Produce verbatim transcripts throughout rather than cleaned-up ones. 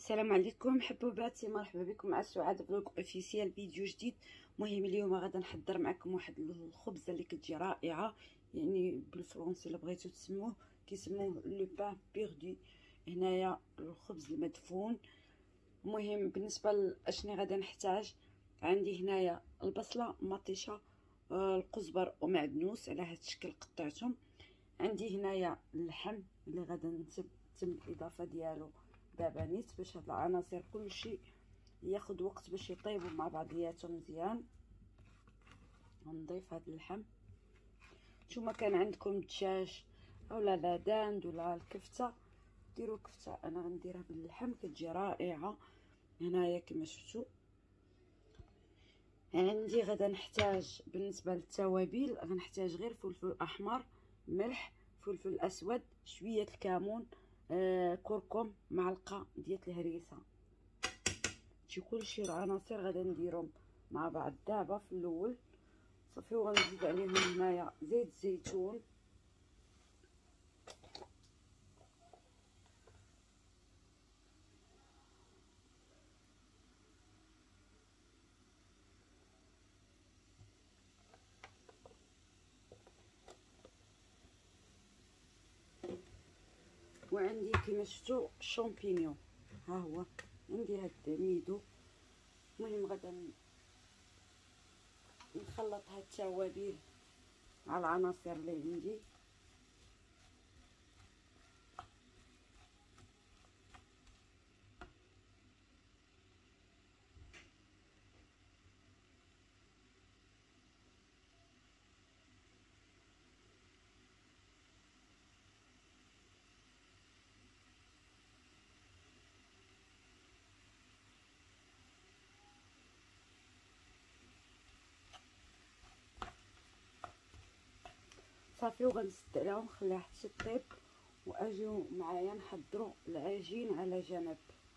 السلام عليكم حبوباتي، مرحبا بكم مع سعاد فلوق اوفيسيال. فيديو جديد مهم. اليوم غادا نحضر معكم واحد الخبزه اللي كتجي رائعه، يعني بالفرنسي اللي بغيتو تسموه كيسموه لو بان بيردو. هنايا الخبز المدفون. المهم بالنسبه لاشني غادا نحتاج، عندي هنايا البصله مطيشه، القزبر ومعدنوس على هذا الشكل قطعتهم. عندي هنايا اللحم اللي غادا نتم الاضافه ديالو دابا نيت باش هاد العناصر كلشي ياخذ وقت باش يطيبوا مع بعضياتهم مزيان. غنضيف هاد اللحم. نتوما كان عندكم دجاج اولا لا داند ولا الكفته ديروا كفته، انا غنديرها باللحم كتجي رائعه. هنايا كما شفتوا عندي غادا نحتاج بالنسبه للتوابل، غنحتاج غير فلفل احمر، ملح، فلفل اسود، شويه الكمون، آه، كركم، معلقه ديال الهريسه. شي كلشي العناصر غادا نديرهم مع بعض دابا في الاول صافي، وغنزيد عليهم هنايا زيت الزيتون، وعندي كما شفتوا الشامبينيون، ها هو عندي هاد ميدو. المهم غادا نخلط هاد التوابل مع العناصر اللي عندي. صافي وغنسد عليها ونخليها حتى طيب، واجيو معايا نحضروا العجين على جنب.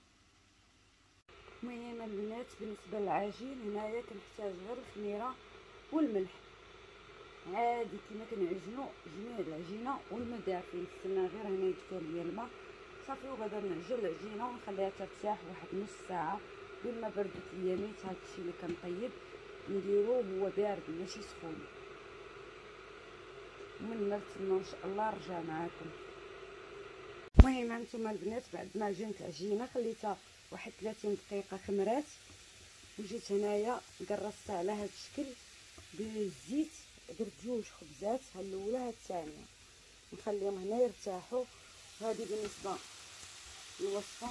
المهم البنات بالنسبه للعجين هنايا كنحتاج غير الخميره والملح عادي كما كنعجنوا جميع العجينه، والماء دافي نستنى غير هنا يدفى ليا الماء صافي. وغادا نعجن العجينه ونخليها ترتاح واحد نص ساعه بما بردت ليا نيت. هادشي اللي كنطيب نديروه هو بارد ماشي سخون. ومن نتسنى ان شاء الله نرجع معكم. المهم هانتوما البنات بعد ما عجنت العجينه خليتها واحد ثلاثين دقيقه خمرات، وجيت هنايا قرصتها على هذا الشكل بالزيت. درت جوج خبزات، ها الاولى ها الثانيه، نخليهم هنا يرتاحوا. هذه بالنسبه للوصفه.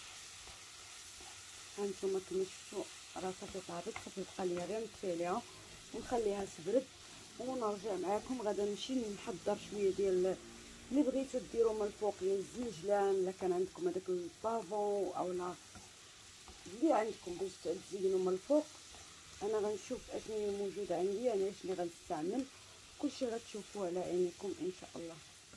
هانتوما كما شفتوا راه صافي طابت، صافي بقى ليا غير نطفي عليها ونخليها تبرد ونرجع معكم. غادا نمشي نحضر شويه ديال اللي بغيتو ديروا من الفوق يا الزنجلان، الا كان عندكم هذاك البافون اولا اللي عندكم باش تزينوا من الفوق. انا غنشوف اشنو موجود عندي، انا اشني غنستعمل، كلشي غتشوفوه على عينيكم ان شاء الله.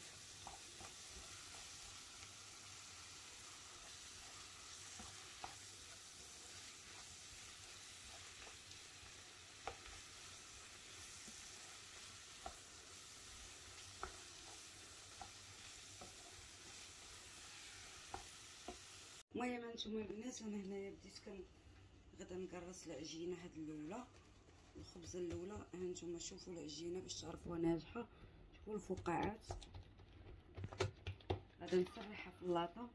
المهم هانتوما البنات انا هنايا بديت كن غدا نقرص العجينه هاد الاولى، الخبزه الاولى. هانتوما شوفوا العجينه باش تعرفوها ناجحه، شوفوا الفقاعات. غدا نسرحها في اللاطه.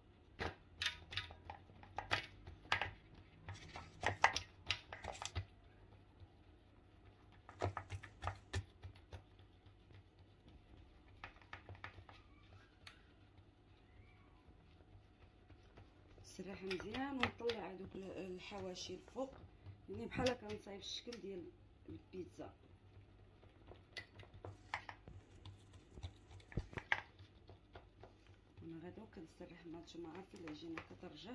نسرح مزيان ونطلع هذوك الحواشي الفوق، يعني بحال هكا نصايب الشكل ديال البيتزا. انا غدا كنسرح، ما نتوما عارفين العجينه كترجع.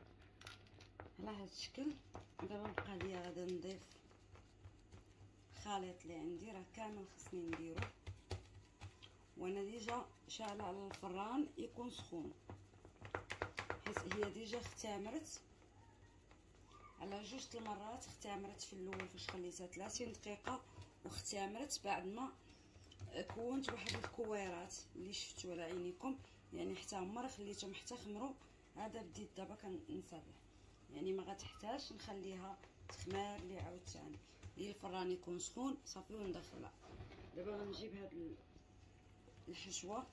على هذا الشكل. دابا بقى ليا غادا نضيف الخليط اللي عندي راه كامل خصني نديرو، وانا ديجا شاعله على الفران يكون سخون، حيت هي ديجا اختمرت على جوج المرات. اختمرت في الاول فاش خليتها ثلاثين دقيقه، واختمرت بعد ما كونت واحد الكويرات اللي شفتوا على عينيكم، يعني حتى هما راه خليتهم حتى خمروا. هذا بديت دابا كنسرح، يعني ما غتحتاجش نخليها تخمر لي عاوتاني، هي الفران يكون سخون صافي وندخلها. دابا غنجيب هاد الحشوه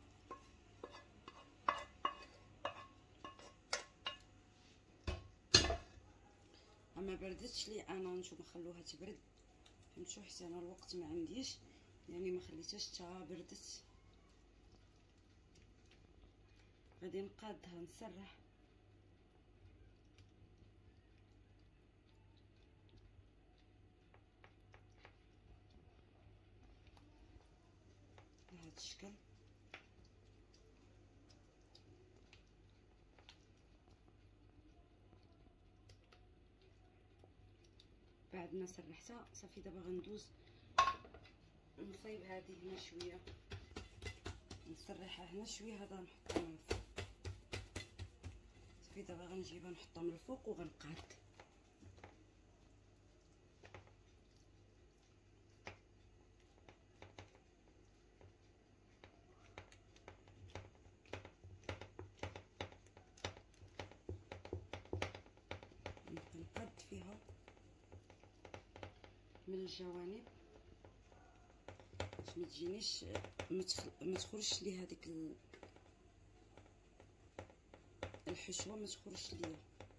اما بردتش لي انا، نتوما خلوها تبرد فهمتوا، حيت انا الوقت ما عنديش، يعني ما خليتهاش حتى بردت. غادي نقادها نسرح بهذا الشكل. بعد ما سرحتها صافي دابا غندوز نصايب هذه هنا شويه، نسرحها هنا شويه، هذا نحطها من الفوق. صافي دابا غنجيبها نحطها من الفوق وغنقاد. نقاد فيها من الجوانب باش ما تجينيش ما تخرجش لي هذيك الحشوه، ما تخرجش ليا.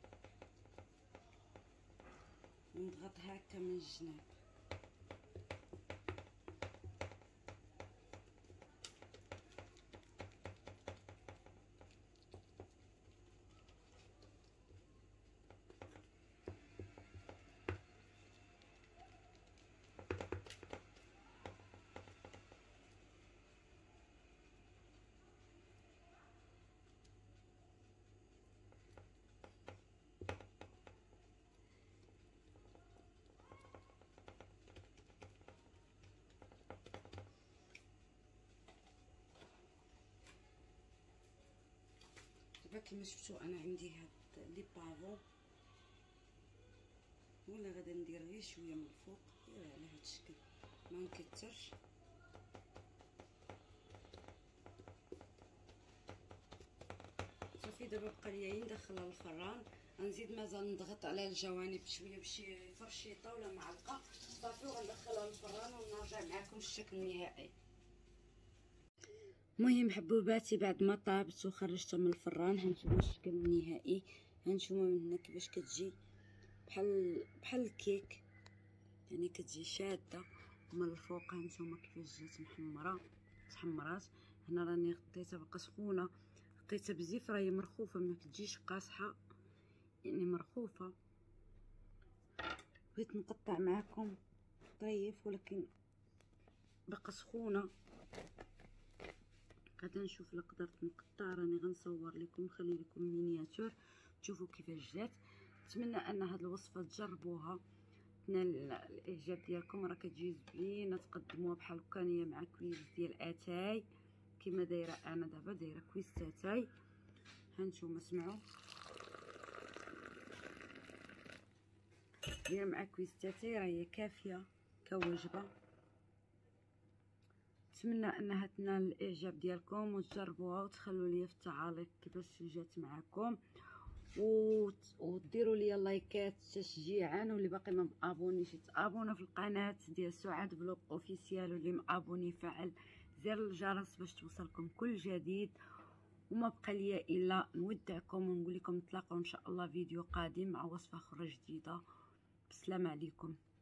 نضغطها هكا من الجناب. دابا كما شفتوا انا عندي هاد لي بافو، ولا غادا ندير غير شويه من الفوق غير على هاد الشكل، ما نكثرش. صافي دابا بقى ليا ندخلها للفران. غنزيد مازال نضغط على الجوانب بشويه بشي فرشيطه ولا معلقه صافي، وغندخلها للفران ونرجع معكم الشكل النهائي. المهم حبوباتي بعد ما طابت وخرجتها من الفران هانتوما الشكل النهائي. هانتوما من هنا كيفاش كتجي بحال بحال الكيك، يعني كتجي شاده. ومن الفوق هانتوما كيفاش جات محمره تحمرات. هنا راني غطيتها باقا سخونه، غطيتها بزيف راهي مرخوفه ما كتجيش قاصحه، يعني مرخوفه. بغيت نقطع معكم طريف ولكن باقا سخونه. غادا نشوف الا قدرت نقطع، راني غنصور لكم نخلي لكم مينياتور تشوفوا كيفاش جات. نتمنى ان هاد الوصفه تجربوها تنال الاعجاب ديالكم. راه كتجي زوينه، تقدموها بحال هكا هي مع كويس ديال اتاي كما دايره انا دابا، دايره كويس اتاي. هانتوما سمعوا دايره مع كويس اتاي، راه هي كافيه كوجبه. نتمنى انها تنال الاعجاب ديالكم وتجربوها وتخلوا لي في التعاليق كيفاش جات معكم، وديروا لي لايكات تشجيعا. واللي باقي ما مابونيش يتابونا في القناه ديال سعاد فلوق اوفيسيال، واللي مابوني فعل زر الجرس باش توصلكم كل جديد. وما بقى لي الا نودعكم ونقول لكم نتلاقاو ان شاء الله فيديو قادم مع وصفه اخرى جديده. بسلام عليكم.